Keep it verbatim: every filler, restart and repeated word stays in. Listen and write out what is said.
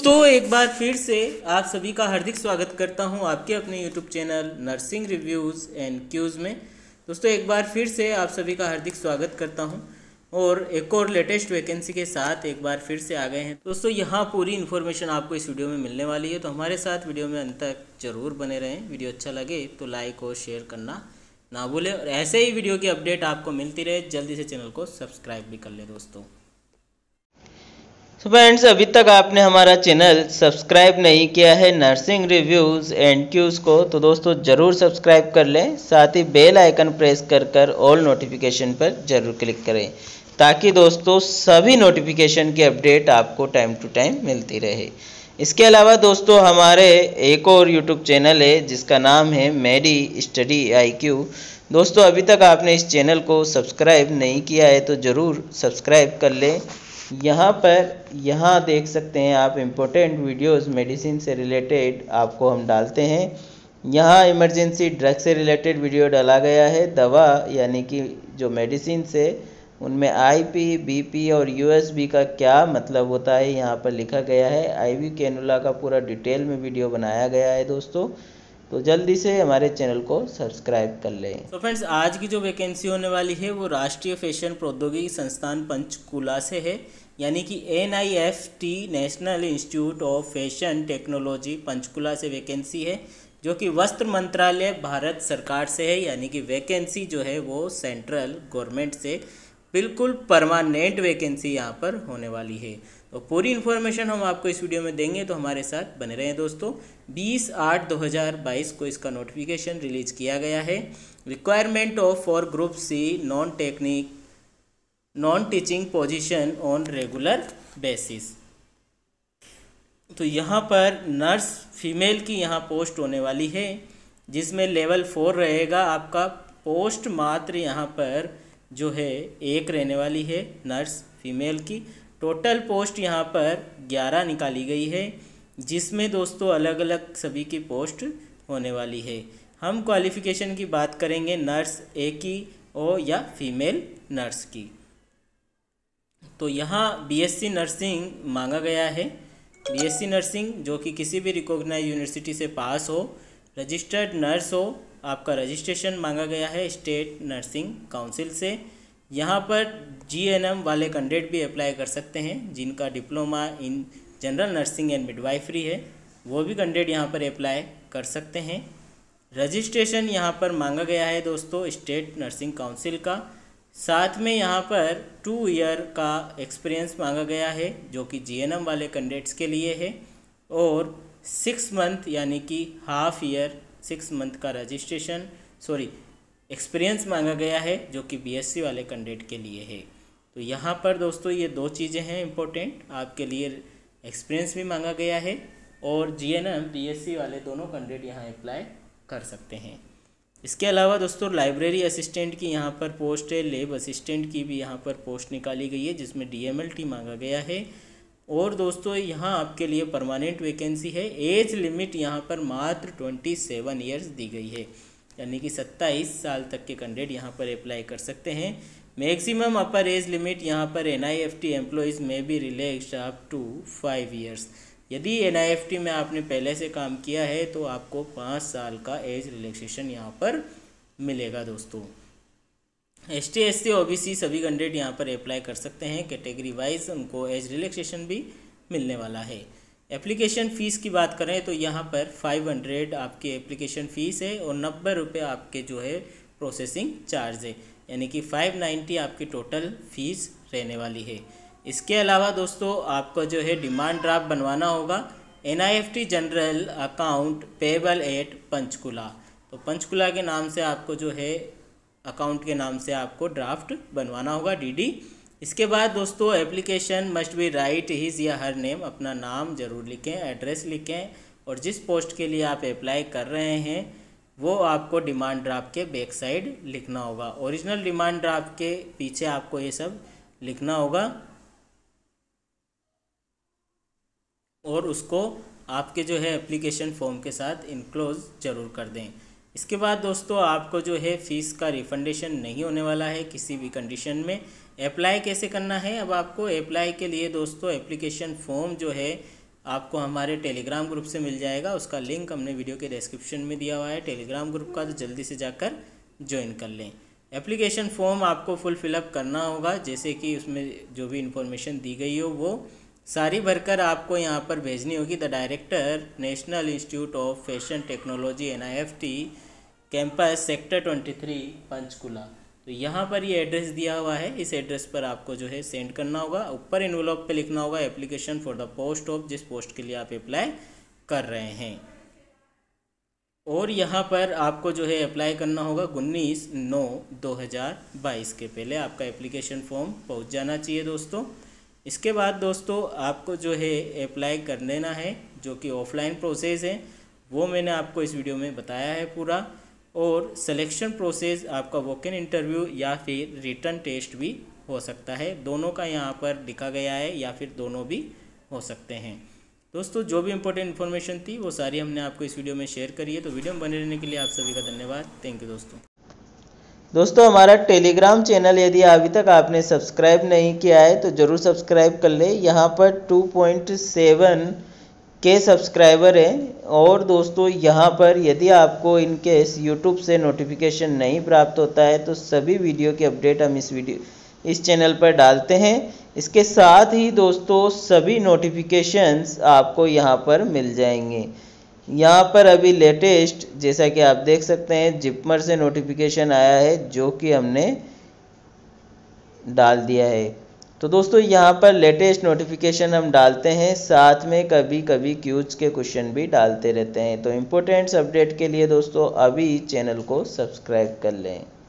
दोस्तों एक बार फिर से आप सभी का हार्दिक स्वागत करता हूं आपके अपने YouTube channel nursing reviews and Q's में। दोस्तों एक बार फिर से आप सभी का हार्दिक स्वागत करता हूं और एक और लेटेस्ट वैकेंसी के साथ एक बार फिर से आ गए हैं। दोस्तों यहां पूरी इन्फॉर्मेशन आपको इस वीडियो में मिलने वाली है, तो हमारे साथ वीडियो में अंत तक जरूर बने रहें। वीडियो अच्छा लगे तो लाइक और शेयर करना ना भूलें और ऐसे ही वीडियो की अपडेट आपको मिलती रहे जल्दी से चैनल को सब्सक्राइब भी कर लें। दोस्तों तो फ्रेंड्स, अभी तक आपने हमारा चैनल सब्सक्राइब नहीं किया है नर्सिंग रिव्यूज़ एंड क्यूज़ को, तो दोस्तों ज़रूर सब्सक्राइब कर लें। साथ ही बेल आइकन प्रेस कर कर ऑल नोटिफिकेशन पर ज़रूर क्लिक करें ताकि दोस्तों सभी नोटिफिकेशन की अपडेट आपको टाइम टू टाइम मिलती रहे। इसके अलावा दोस्तों हमारे एक और यूट्यूब चैनल है जिसका नाम है मेडी स्टडी आई क्यू। दोस्तों अभी तक आपने इस चैनल को सब्सक्राइब नहीं किया है तो ज़रूर सब्सक्राइब कर लें। यहाँ पर यहाँ देख सकते हैं आप इम्पोर्टेंट वीडियोस मेडिसिन से रिलेटेड आपको हम डालते हैं। यहाँ इमरजेंसी ड्रग से रिलेटेड वीडियो डाला गया है। दवा यानी कि जो मेडिसिन से उनमें आईपी, बीपी और यूएसबी का क्या मतलब होता है यहाँ पर लिखा गया है। आईवी कैनुला का पूरा डिटेल में वीडियो बनाया गया है दोस्तों, तो जल्दी से हमारे चैनल को सब्सक्राइब कर लें। तो फ्रेंड्स आज की जो वैकेंसी होने वाली है वो राष्ट्रीय फैशन प्रौद्योगिकी संस्थान पंचकुला से है, यानी कि N I F T national institute of fashion technology Panchkula से वैकेंसी है, जो कि वस्त्र मंत्रालय भारत सरकार से है। यानी कि वैकेंसी जो है वो सेंट्रल गवर्नमेंट से बिल्कुल परमानेंट वैकेंसी यहाँ पर होने वाली है। तो पूरी इन्फॉर्मेशन हम आपको इस वीडियो में देंगे, तो हमारे साथ बने रहें दोस्तों। बीस आठ दो हज़ार बाईस को इसका नोटिफिकेशन रिलीज किया गया है। Requirement of for group C non technic non teaching position on regular basis. तो यहाँ पर नर्स फीमेल की यहाँ पोस्ट होने वाली है, जिसमें लेवल फोर रहेगा आपका। पोस्ट मात्र यहाँ पर जो है एक रहने वाली है नर्स फीमेल की। टोटल पोस्ट यहाँ पर ग्यारह निकाली गई है, जिसमें दोस्तों अलग अलग सभी की पोस्ट होने वाली है। हम क्वालिफ़िकेशन की बात करेंगे नर्स ए की ओ या फीमेल नर्स की। तो यहाँ बीएससी नर्सिंग मांगा गया है। बीएससी नर्सिंग जो कि किसी भी रिकॉग्नाइज यूनिवर्सिटी से पास हो, रजिस्टर्ड नर्स हो, आपका रजिस्ट्रेशन मांगा गया है स्टेट नर्सिंग काउंसिल से। यहाँ पर जीएनएम वाले कैंडिडेट भी अप्लाई कर सकते हैं, जिनका diploma in general nursing and midwifery है, वो भी कैंडिडेट यहाँ पर अप्लाई कर सकते हैं। रजिस्ट्रेशन यहाँ पर मांगा गया है दोस्तों स्टेट नर्सिंग काउंसिल का। साथ में यहाँ पर टू ईयर का एक्सपीरियंस मांगा गया है, जो कि जीएनएम वाले कैंडिडेट्स के लिए है, और सिक्स मंथ यानी कि हाफ ईयर सिक्स मंथ का रजिस्ट्रेशन सॉरी एक्सपीरियंस मांगा गया है, जो कि बीएससी वाले कैंडिडेट के लिए है। तो यहाँ पर दोस्तों ये दो चीज़ें हैं इम्पोर्टेंट आपके लिए। एक्सपीरियंस भी मांगा गया है और जीएनएम बीएससी वाले दोनों कैंडिडेट यहाँ अप्लाई कर सकते हैं। इसके अलावा दोस्तों लाइब्रेरी असिस्टेंट की यहाँ पर पोस्ट है, लैब असिस्टेंट की भी यहाँ पर पोस्ट निकाली गई है, जिसमें डीएमएलटी मांगा गया है। और दोस्तों यहाँ आपके लिए परमानेंट वैकेंसी है। एज लिमिट यहाँ पर मात्र ट्वेंटी सेवन ईयर्स दी गई है, यानी कि सत्ताईस साल तक के कैंडिडेट यहाँ पर अप्लाई कर सकते हैं। मैक्सिमम अपर एज लिमिट यहाँ पर एनआईएफटी एम्प्लॉयज़ में भी relaxed up to five years. यदि एनआईएफटी में आपने पहले से काम किया है तो आपको पाँच साल का एज रिलैक्सेशन यहाँ पर मिलेगा दोस्तों। S T S C O B C सभी कैंडिडेट यहाँ पर अप्लाई कर सकते हैं। कैटेगरी वाइज उनको एज रिलैक्सेशन भी मिलने वाला है। एप्लीकेशन फ़ीस की बात करें तो यहाँ पर फाइव हंड्रेड आपकी एप्लीकेशन फ़ीस है और नब्बे रुपये आपके जो है प्रोसेसिंग चार्ज है, यानी कि फाइव नाइन्टी आपकी टोटल फ़ीस रहने वाली है। इसके अलावा दोस्तों आपको जो है डिमांड ड्राफ्ट बनवाना होगा NIFT general account payable at Panchkula. तो पंचकुला के नाम से आपको जो है अकाउंट के नाम से आपको ड्राफ्ट बनवाना होगा डीडी। इसके बाद दोस्तों application must be write his या हर नेम, अपना नाम जरूर लिखें, एड्रेस लिखें, और जिस पोस्ट के लिए आप अप्लाई कर रहे हैं वो आपको डिमांड ड्राफ्ट के बैक साइड लिखना होगा। ओरिजिनल डिमांड ड्राफ्ट के पीछे आपको ये सब लिखना होगा और उसको आपके जो है एप्लीकेशन फॉर्म के साथ इनक्लोज ज़रूर कर दें। इसके बाद दोस्तों आपको जो है फ़ीस का रिफंडेशन नहीं होने वाला है किसी भी कंडीशन में। अप्लाई कैसे करना है, अब आपको अप्लाई के लिए दोस्तों एप्लीकेशन फॉर्म जो है आपको हमारे टेलीग्राम ग्रुप से मिल जाएगा। उसका लिंक हमने वीडियो के डिस्क्रिप्शन में दिया हुआ है टेलीग्राम ग्रुप का, तो जल्दी से जाकर ज्वाइन कर लें। एप्लीकेशन फॉर्म आपको फुल फिलअप करना होगा, जैसे कि उसमें जो भी इंफॉर्मेशन दी गई हो वो सारी भरकर आपको यहाँ पर भेजनी होगी। The director, national institute of fashion technology, N I F T, campus sector twenty three, Panchkula. तो यहाँ पर ये एड्रेस दिया हुआ है, इस एड्रेस पर आपको जो है सेंड करना होगा। ऊपर इन्वलॉप पे लिखना होगा application for the post of, जिस पोस्ट के लिए आप अप्लाई कर रहे हैं। और यहाँ पर आपको जो है अप्लाई करना होगा उन्नीस नौ दो हज़ार बाईस के पहले आपका एप्लीकेशन फॉर्म पहुँच जाना चाहिए दोस्तों। इसके बाद दोस्तों आपको जो है अप्लाई कर देना है, जो कि ऑफलाइन प्रोसेस है वो मैंने आपको इस वीडियो में बताया है पूरा। और सिलेक्शन प्रोसेस आपका वॉक इन इंटरव्यू या फिर रिटन टेस्ट भी हो सकता है, दोनों का यहाँ पर लिखा गया है, या फिर दोनों भी हो सकते हैं। दोस्तों जो भी इंपॉर्टेंट इन्फॉर्मेशन थी वो सारी हमने आपको इस वीडियो में शेयर करी है। तो वीडियो में बने रहने के लिए आप सभी का धन्यवाद। थैंक यू दोस्तों। दोस्तों हमारा टेलीग्राम चैनल यदि अभी तक आपने सब्सक्राइब नहीं किया है तो ज़रूर सब्सक्राइब कर ले। यहाँ पर टू पॉइंट सेवन के सब्सक्राइबर हैं। और दोस्तों यहाँ पर यदि आपको इनकेस यूट्यूब से नोटिफिकेशन नहीं प्राप्त होता है तो सभी वीडियो की अपडेट हम इस वीडियो इस चैनल पर डालते हैं। इसके साथ ही दोस्तों सभी नोटिफिकेशंस आपको यहाँ पर मिल जाएंगे। यहाँ पर अभी लेटेस्ट जैसा कि आप देख सकते हैं जिपमर से नोटिफिकेशन आया है, जो कि हमने डाल दिया है। तो दोस्तों यहाँ पर लेटेस्ट नोटिफिकेशन हम डालते हैं, साथ में कभी कभी क्यूज के क्वेश्चन भी डालते रहते हैं। तो इम्पोर्टेंट्स अपडेट के लिए दोस्तों अभी चैनल को सब्सक्राइब कर लें।